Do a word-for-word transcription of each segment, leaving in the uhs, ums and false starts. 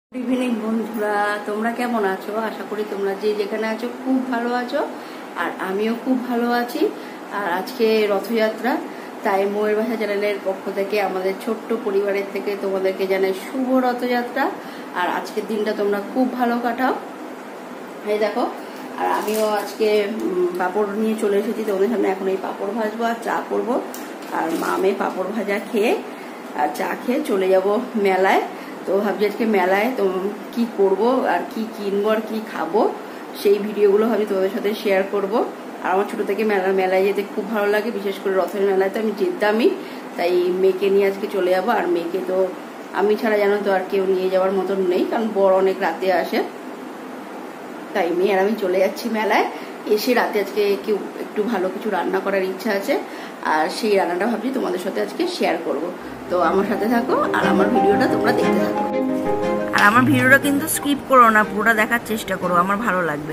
Good evening বন্ধুরা, তোমরা কেমন আছো? আশা করি তোমরা যে যেখানে আছো খুব ভালো আছো, আর আমিও খুব ভালো আছি। আর আজকে রথযাত্রা, তাই ময়ের ভাষা চ্যানেলের পক্ষ থেকে আমাদের ছোট্ট পরিবারের থেকে তোমাদেরকে জানাই শুভ রথযাত্রা। আর আজকের দিনটা তোমরা খুব ভালো কাটাও। এই দেখো, আর আমিও আজকে পাঁপড় নিয়ে চলে এসেছি তোমাদের সামনে। এখন এই পাঁপড় ভাজবো আর চা করবো। আর মামে পাঁপড় ভাজা খেয়ে আর চা খেয়ে চলে যাব মেলায়। তো ভাবছি আজকে মেলায় তো কি করব আর কি কিনবো আর কি খাবো, সেই ভিডিওগুলো আমি তোমাদের সাথে শেয়ার করব। আর আমার ছোটো থেকে মেলা মেলায় যেতে খুব ভালো লাগে, বিশেষ করে রথের মেলায় তো আমি যেতামই। তাই মেয়েকে নিয়ে আজকে চলে যাবো। আর মেয়েকে তো আমি ছাড়া জানো তো আর কেউ নিয়ে যাওয়ার মতন নেই, কারণ বড় অনেক রাতে আসে। তাই মেয়ে আর আমি চলে যাচ্ছি মেলায়। এসে রাতে আজকে কেউ একটু ভালো কিছু রান্না করার ইচ্ছা আছে, আর সেই রান্নাটা ভাবছি তোমাদের সাথে আজকে শেয়ার করব। তো আমার সাথে থাকো আর আমার ভিডিওটা তোমরা দেখতে থাকো। আর আমার ভিডিওটা কিন্তু স্কিপ করো না, পুরোটা দেখার চেষ্টা করো, আমার ভালো লাগবে।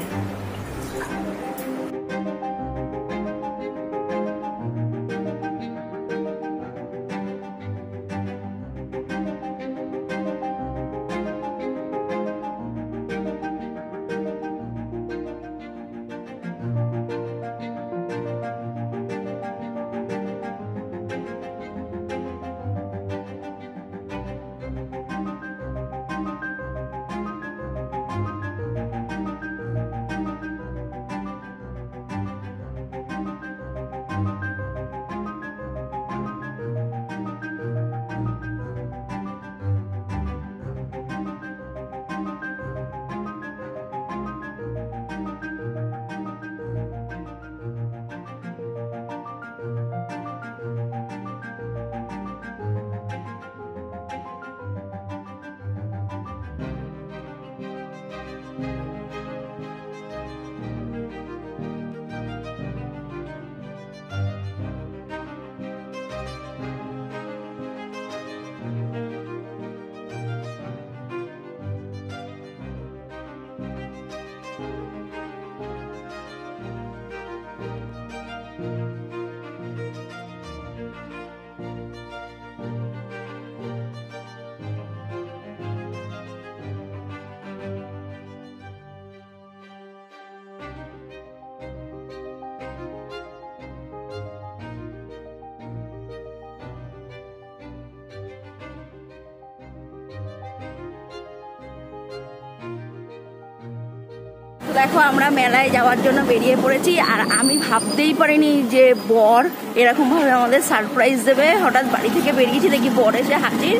দেখো, আমরা মেলায় যাওয়ার জন্য বেরিয়ে পড়েছি। আর আমি ভাবতেই পারিনি যে বর এরকম ভাবে আমাদের সারপ্রাইজ দেবে। হঠাৎ বাড়ি থেকে বেরিয়েছি, দেখি বর এসে হাজির।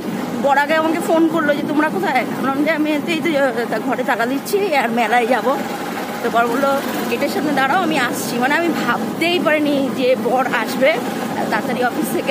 বর আগে আমাকে ফোন করলো যে তোমরা কোথায়, বললাম যে আমি এই তো ঘরে তালা দিচ্ছি আর মেলায় যাব। তো বর বললো গেটের সামনে দাঁড়াও, আমি আসছি। মানে আমি ভাবতেই পারিনি যে বর আসবে তাড়াতাড়ি অফিস থেকে।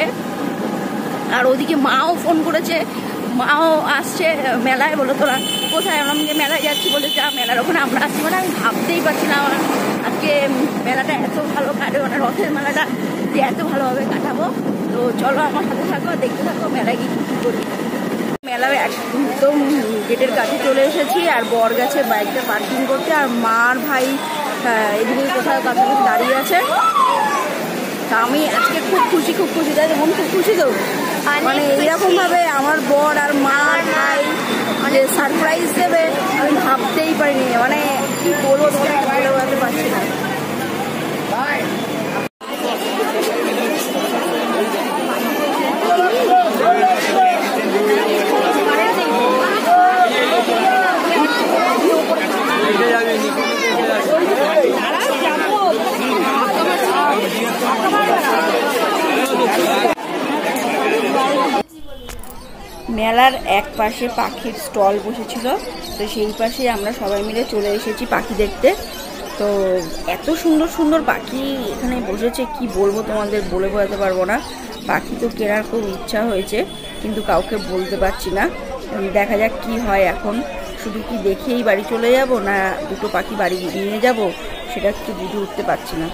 আর ওদিকে মাও ফোন করেছে, মাও আসছে মেলায়। বলো তোরা কোথায়? আমি যে মেলায় যাচ্ছি, বলে যা মেলার ওখানে আমরা আসছি। মানে আমি ভাবতেই পারছি না আমার আজকে মেলাটা এত ভালো কাটে, মানে রথের মেলাটা যে এত ভালোভাবে কাটাবো। তো চলো আমার সাথে থাকো, দেখতে থাকো মেলায় গিয়ে কী করি। মেলায় একদম গেটের কাছে চলে এসেছি, আর বর গেছে বাইকটা পার্কিং করতে, আর মার ভাই এদিকে কোথাও কাছাকাছি দাঁড়িয়ে আছে। তা আমি আজকে খুব খুশি, খুব খুশি। তাই মন খুব খুশি তো, মানে এরকম ভাবে আমার বর আর মা ভাই যে সারপ্রাইজ দেবে আমি ভাবতেই পারিনি। মানে কি বলবো, তোমাকে ভালো বলতে পারছি না। মেলার এক পাশে পাখির স্টল বসেছিল, তো সেই পাশে আমরা সবাই মিলে চলে এসেছি পাখি দেখতে। তো এত সুন্দর সুন্দর পাখি এখানে বসেছে, কি বলবো তোমাদের, বলে বোঝাতে পারবো না। পাখি তো কেনার খুব ইচ্ছা হয়েছে, কিন্তু কাউকে বলতে পারছি না। দেখা যাক কি হয়। এখন শুধু কি দেখেই বাড়ি চলে যাব, না দুটো পাখি বাড়ি নিয়ে যাব, সেটা একটু বুঝে উঠতে পারছি না।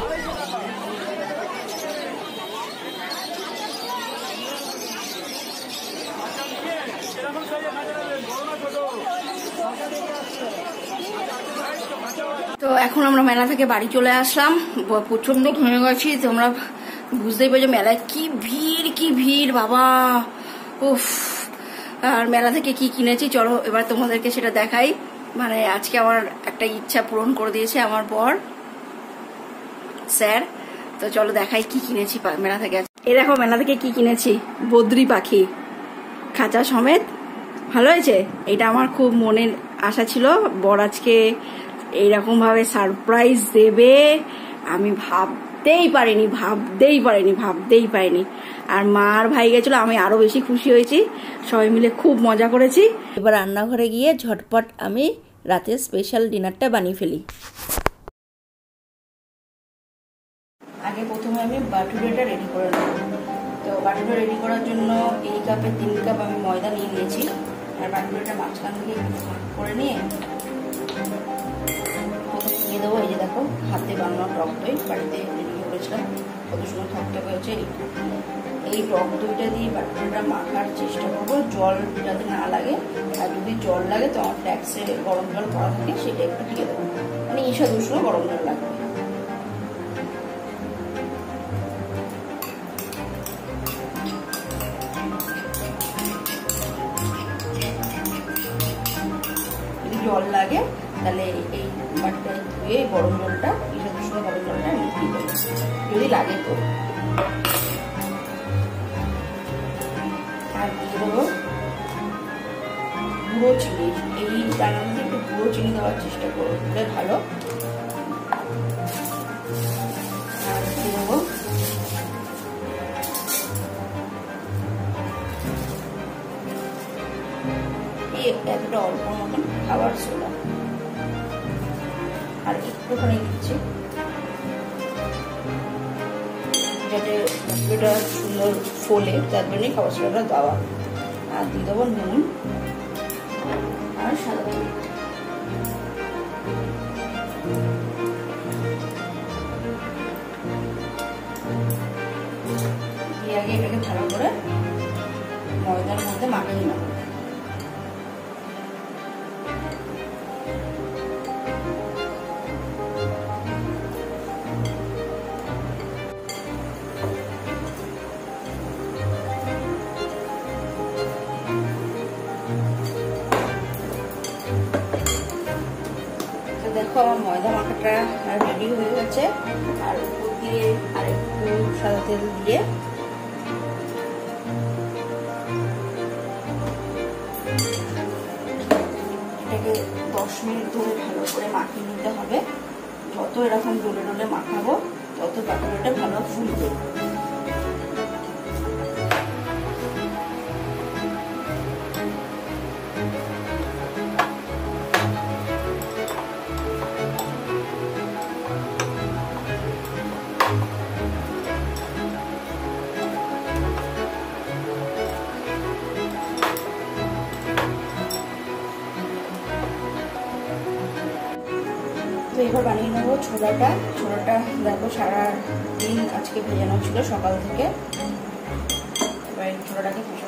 তো এখন আমরা মেলা থেকে বাড়ি চলে আসলাম, প্রচন্ড ঘেমে গেছি। তোমরা বুঝতেই পারছো মেলায় কি ভিড়, কি ভিড় বাবা। উফ, আর মেলা থেকে কি কিনেছি চলো এবার তোমাদেরকে সেটা দেখাই। মানে আজকে আমার একটা ইচ্ছা পূরণ করে দিয়েছে আমার বর স্যার। তো চলো দেখাই কি কিনেছি মেলা থেকে। এই দেখো মেলা থেকে কি কিনেছি, বদ্রি পাখি খাঁচা সমেত। ভালো হয়েছে। এটা আমার খুব মনের আশা ছিল, বর আজকে এইরকম ভাবে সারপ্রাইজ দেবে আমি ভাবতেই পারিনি ভাবতেই পারিনি ভাবতেই পারিনি আর মা আর ভাই গেছিল, আমি আরো বেশি খুশি হয়েছি। সবাই মিলে খুব মজা করেছি। এবার রান্নাঘরে গিয়ে ঝটপট আমি রাতের স্পেশাল ডিনারটা বানিয়ে ফেলি। আগে প্রথমে আমি বাটুরেটা রেডি করে নেব। তো বাটুরে রেডি করার জন্য এই কাপে তিন কাপ আমি ময়দা নিয়ে নিয়েছি। আর বাটুরেটা মাঝখান থেকে একটু ভাগ করে নিয়ে প্রথমে দিয়ে দেবো। এই যে দেখো হাতে বানানো টক দই বাড়িতে রেডি করেছিলাম, কত সময় থাকতে হয়েছে। এই টক দইটা দিয়ে বাটুরেটা মাখার চেষ্টা করবো, জল যাতে না লাগে। আর যদি জল লাগে তো আমার ফ্ল্যাক্সে গরম জল করা থাকে সেটা একটু দিয়ে দেবো, মানে ঈশা দুশো গরম জল লাগবে। জল লাগে তাহলে এই বাটিটা ধুয়ে গরম জলটা ঈশা দুশো গরম জলটা আমি দিয়ে দেবো যদি লাগে তো। আর দিয়ে দেবো গুঁড়ো চিনি। এই রান্নার মধ্যে একটু গুঁড়ো চিনি দেওয়ার চেষ্টা করলে ভালো। আর দিয়ে দেবো এতটা অল্প মতন খাবার সোডা আর একটুখানি দিচ্ছি যাতে এটা সুন্দর ফোলে, তার জন্যই খাবার সোডাটা দেওয়া। আর দিয়ে দেবো নুন আর সাদা তেল। দিয়ে আগে এটাকে ভালো করে ময়দার মধ্যে মাখিয়ে নেব। দেখো আমার ময়দা মাখাটা রেডি হয়ে গেছে। আর উপর দিয়ে আর একটু সাদা তেল দিয়ে এটাকে দশ মিনিট ধরে ভালো করে মাখিয়ে নিতে হবে। যত এরকম ডলে ডলে মাখাবো তত বাটুরেটা ভালো ফুলবে। তো এবার বানিয়ে নেবো ছোলাটা। ছোলাটা দেখো সারা দিন আজকে ভেজানো ছিল সকাল থেকে। এবার ছোলাটাকে পিষে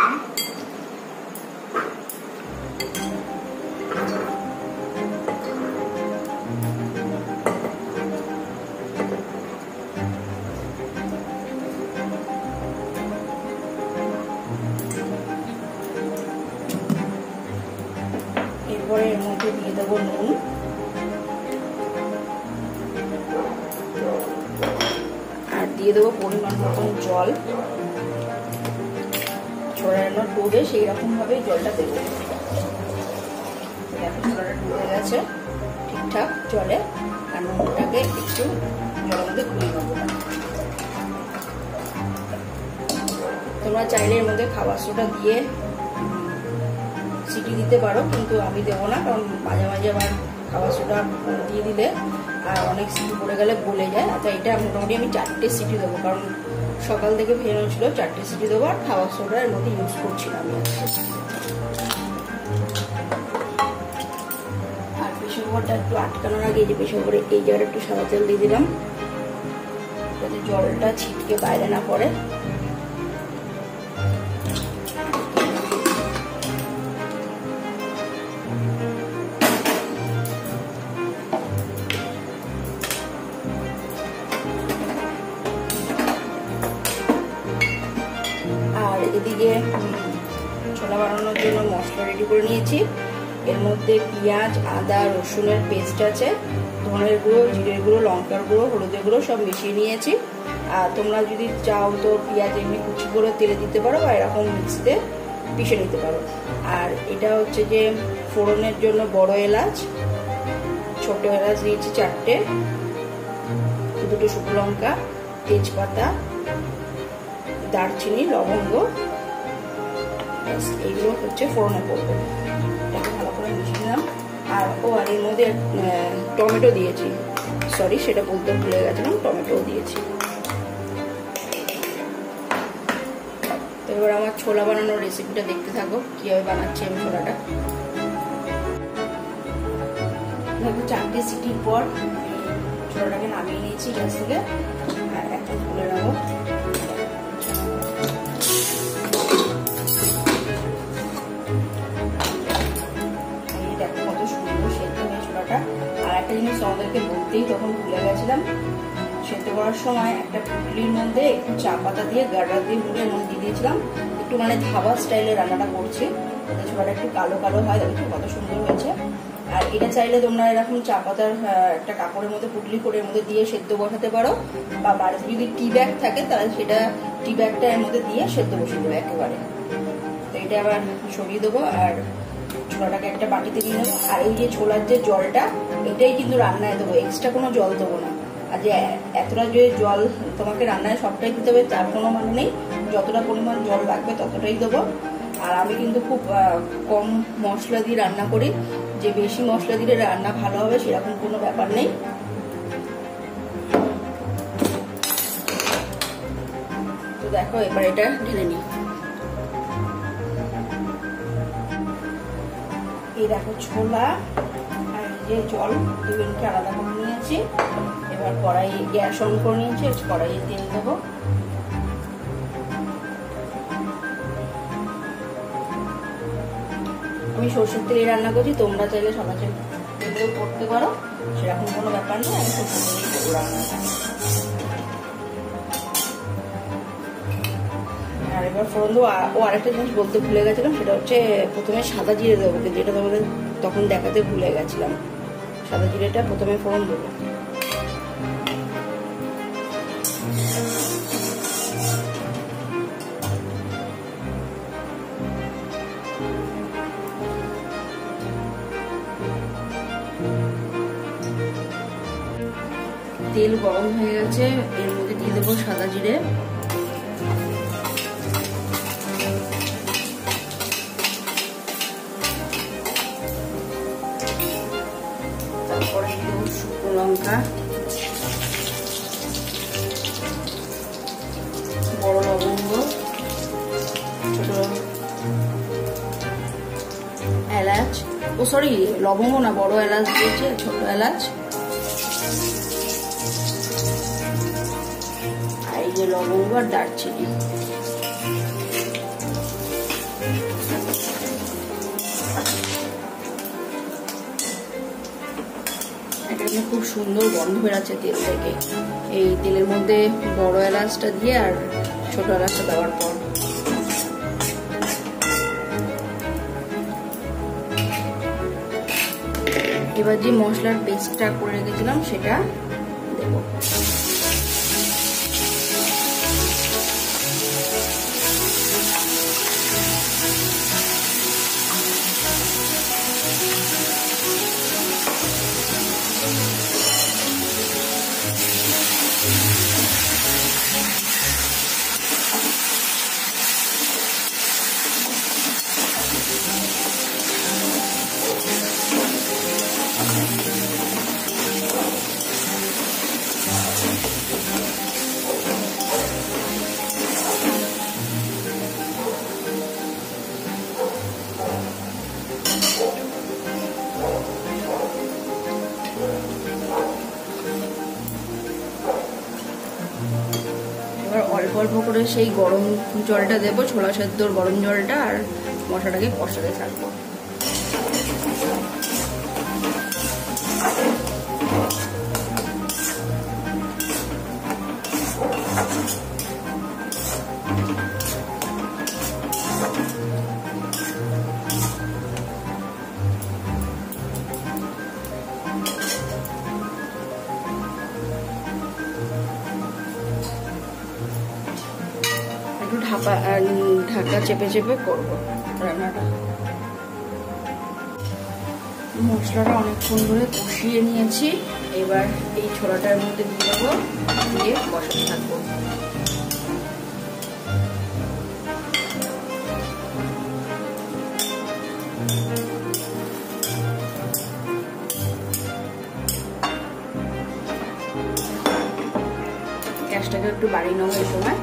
এরপরে এর মধ্যে দিয়ে দেবো নুন আর দিয়ে দেবো পরিমাণ মতন জল। ছোলাটা ডুবে সেই রকম ভাবে জলটা দেবো। দেখো ছোলাটা ডুবে গেছে ঠিকঠাক জলে। আর নুনটাকে একটু জলের মধ্যে গুলিয়ে নেবো। তোমরা চাইলে এর মধ্যে খাবার সোডা দিয়ে সিটি দিতে পারো, কিন্তু আমি দেবো না, কারণ মাঝে মাঝে আবার খাবার সোডা দিয়ে দিলে আর অনেক সিটি পড়ে গেলে গলে যায়। আচ্ছা এটা মোটামুটি আমি চারটে সিটি দেবো, কারণ সকাল থেকে ভেজানো ছিল। চারটে সিটি দেবো আর খাবার সোডা এর মধ্যে ইউজ করছিলাম আমি। আর প্রেশার কুকারটা একটু আটকানোর আগে যে প্রেশার কুকারে এই জায়গাটা একটু সাদা তেল দিয়ে দিলাম যাতে জলটা ছিটকে বাইরে না পড়ে। এদিকে ছোলা বানানোর করে নিয়েছি। এর মধ্যে পেঁয়াজ, আদা, রসুনের পেস্ট আছে, ধনের গুঁড়ো, জিরের গুঁড়ো, লঙ্কার গুঁড়ো, হলুদের গুঁড়ো সব মিশিয়ে নিয়েছি। আর তোমরা যদি চাও তো পেঁয়াজ এমনি কুচি করে তেলে দিতে পারো বা এরকম মিক্সিতে পিষে নিতে পারো। আর এটা হচ্ছে যে ফোড়নের জন্য বড় এলাচ, ছোট এলাচ দিয়েছি চারটে, দুটো শুকনো লঙ্কা, তেজপাতা, দারচিনি, লবঙ্গ, এইগুলো হচ্ছে ফোড়নে পড়বে। এটাকে ভালো করে মিশিয়ে নিলাম। আর ও আর এর মধ্যে টমেটো দিয়েছি, সরি সেটা বলতে ভুলে গেছিলাম, টমেটোও দিয়েছি। তো এবার আমার ছোলা বানানোর রেসিপিটা দেখতে থাকো, কিভাবে বানাচ্ছি আমি ছোলাটা। চারটে সিটির পর ছোলাটাকে নামিয়ে নিয়েছি গ্যাস থেকে, আর এখন তুলে নেবো। দেখো কত সুন্দর সেদ্ধ হয়ে ছোলাটা। আর একটা জিনিস আমাদেরকে বলতেই তখন ভুলে গেছিলাম, সেদ্ধ করার সময় একটা পুটলির মধ্যে একটু চা পাতা দিয়ে গাড়া দিয়ে মুড়ে এর মধ্যে দিয়ে দিয়েছিলাম। একটু মানে ধাবা স্টাইলে রান্নাটা করছি, ছোলাটা একটু কালো কালো হয়, দেখো কত সুন্দর হয়েছে। আর এটা চাইলে তোমরা এরকম চা পাতার একটা কাপড়ের মধ্যে পুটলি করে এর মধ্যে দিয়ে সেদ্ধ বসাতে পারো, বা বাড়িতে যদি টি ব্যাগ থাকে তাহলে সেটা টি ব্যাগটা এর মধ্যে দিয়ে সেদ্ধ বসিয়ে দেবো একেবারে। তো এটা আবার সরিয়ে দেবো আর ছোলাটাকে একটা বাটিতে নিয়ে নেবো। আর এই যে ছোলার যে জলটা, এটাই কিন্তু রান্নায় দেবো, এক্সট্রা কোনো জল দেবো না। আর যে এতটা যে জল তোমাকে রান্নায় সবটাই দিতে হবে তার কোনো মানে নেই, যতটা পরিমাণ জল লাগবে ততটাই দেবো। আর আমি কিন্তু খুব কম মশলা দিয়ে রান্না করি, যে বেশি মশলা দিলে রান্না ভালো হবে সেরকম কোনো ব্যাপার নেই। তো দেখো এবার এটা ঢেলে নিই। এই দেখো ছোলা আর যে জল দুজনকে আলাদা করে নিয়েছি। এবার কড়াই গ্যাস অন করে নিয়েছি, কড়াইয়ে তেল দেবো। আমি সরষের তেলে রান্না করছি, তোমরা চাইলে সনাচের তেলেও করতে পারো, সেরকম কোনো ব্যাপার নেই। আমি সরষের তেলেই করবো রান্নাটা। আর এবার ফোড়ন দেবো। ও আরেকটা জিনিস বলতে ভুলে গেছিলাম, সেটা হচ্ছে প্রথমে সাদা জিরে দেবো, কিন্তু এটা তোমাদের তখন দেখাতে ভুলে গেছিলাম। সাদা জিরেটা প্রথমে ফোড়ন দেবো। তেল গরম হয়ে গেছে, এর মধ্যে দিয়ে দেবো সাদা জিরে, তারপরে দিয়ে দেবো শুকনো লঙ্কা, বড় লবঙ্গ, ছোট এলাচ, ও সরি লবঙ্গ না বড় এলাচ দিয়েছে, ছোট এলাচ, আর এই যে লবঙ্গ আর দারচিনি। এটা খুব সুন্দর গন্ধ বেরাচ্ছে তেল থেকে। এই তেলের মধ্যে বড় এলাচটা দিয়ে আর ছোট এলাচটা দেওয়ার পর এবার যে মশলার পেস্টটা করে রেখেছিলাম সেটা দেব। অল্প অল্প করে সেই গরম জলটা দেবো, ছোলা সেদ্ধর গরম জলটা, আর মশলাটাকে কষাতে থাকবো। ঢাকা চেপে চেপে করবো রান্নাটা। মশলাটা অনেকক্ষণ ধরে কষিয়ে নিয়েছি, এবার এই ছোলাটার মধ্যে দিয়ে দেবো, দিয়ে বসাতে থাকবো। গ্যাসটাকে একটু বাড়িয়ে নেবো এই সময়।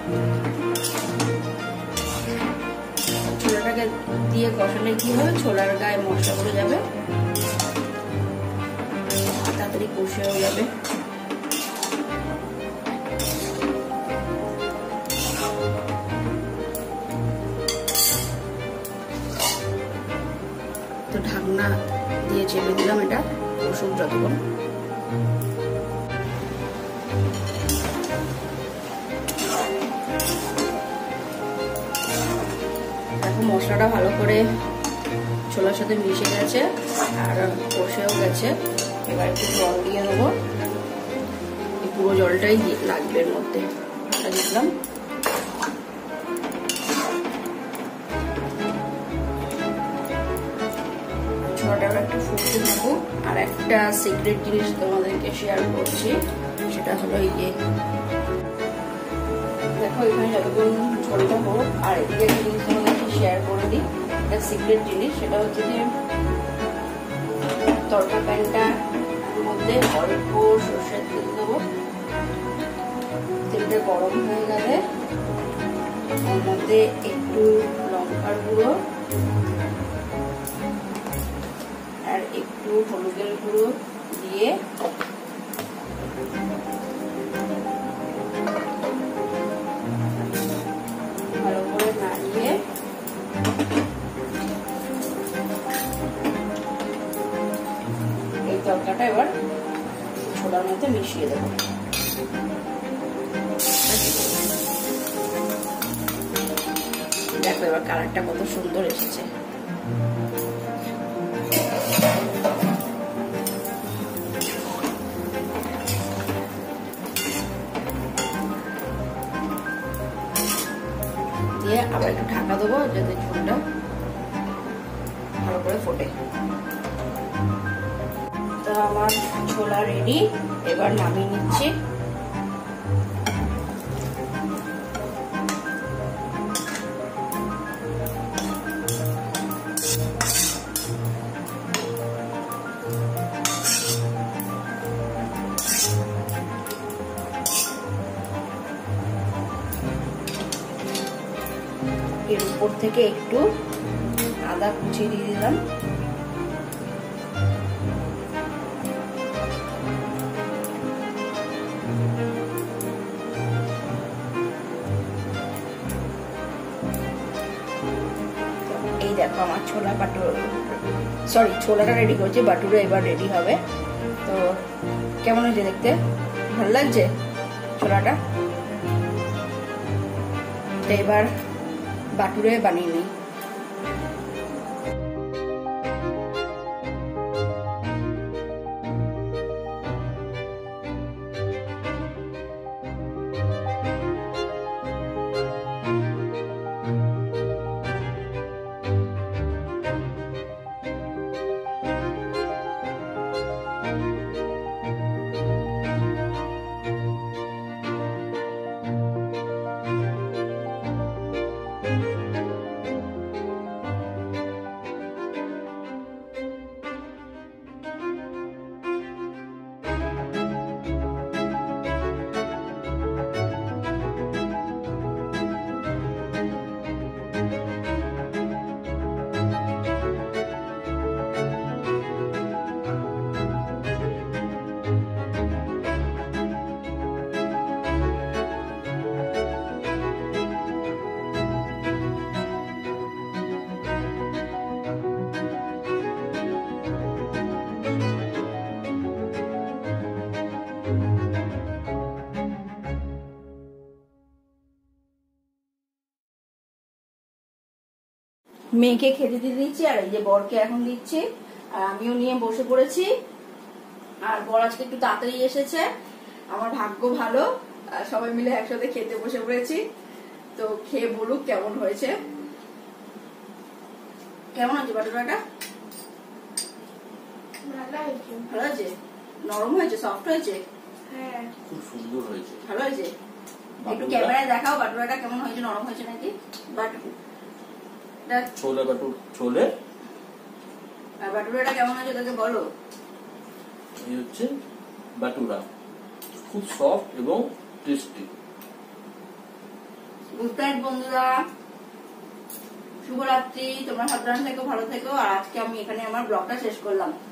ছোলাটাকে দিয়ে কষালে কি হবে, ছোলার গায়ে মশলা পড়ে যাবে, তাড়াতাড়ি কষে হয়ে যাবে। তো ঢাকনা দিয়ে চেপে দিলাম, এটা কষুক যতক্ষণ। মশলাটা ভালো করে ছোলার সাথে মিশে গেছে আর কষেও গেছে। এবার একটু জল দিয়ে দেবো, পুরো জলটাই লাগবে এর মধ্যে। দিলাম, ছোলাটা একটু ফুটতে থাকুক। আর একটা সিক্রেট জিনিস তোমাদেরকে শেয়ার করছি, সেটা হলো এই যে দেখো এখানে যতক্ষণ ঝোলটা হোক, আর এদিকে একটা জিনিস তোমাদেরকে শেয়ার করে দিই, একটা সিক্রেট জিনিস, সেটা হচ্ছে যে তরকা প্যানটার মধ্যে অল্প সর্ষের তেল দেবো। তেলটা গরম হয়ে গেলে ওর মধ্যে একটু লঙ্কার গুঁড়ো আর একটু হলুদের গুঁড়ো দিয়ে ভালো করে নাড়িয়ে এই তরকাটা এবার ছোলার মধ্যে মিশিয়ে দেবো। দেখো এবার কালারটা কত সুন্দর এসেছে। দিয়ে আবার একটু ঢাকা দেবো যাতে ঝোলটা ভালো করে ফোটে। তো আমার ছোলা রেডি, এবার নামিয়ে নিচ্ছি। এর উপর থেকে একটু আদা কুচি দিয়ে দিলাম। এই দেখো আমার ছোলা বাটুর সরি ছোলাটা রেডি করছি, বাটুরে এবার রেডি হবে। তো কেমন হয়েছে দেখতে? ভালো লাগছে ছোলাটা? তো এবার বাটুরে বানিয়ে নিই। মেয়েকে খেতে দিয়ে দিচ্ছি, আর এই যে বরকে এখন দিচ্ছি, আর আমিও নিয়ে বসে পড়েছি। আর বর আজকে একটু তাড়াতাড়ি এসেছে, আমার ভাগ্য ভালো, সবাই মিলে একসাথে খেতে বসে পড়েছি। তো খেয়ে বলুক কেমন হয়েছে। কেমন আছে বাটুরাটা? ভালো হয়েছে, নরম হয়েছে, সফট হয়েছে, হ্যাঁ খুব সুন্দর হয়েছে, ভালো হয়েছে। একটু ক্যামেরায় দেখাও বাটুরাটা কেমন হয়েছে, নরম হয়েছে নাকি? বাট ছোলে বাটুর ছোলে আর বাটুরাটা কেমন হয়েছে তাকে বলো। এই হচ্ছে বাটুরা, খুব সফট এবং টেস্টি। গুড নাইট বন্ধুরা, শুভরাত্রি, তোমরা সাবধানে থেকো, ভালো থেকো। আর আজকে আমি এখানে আমার ব্লগটা শেষ করলাম।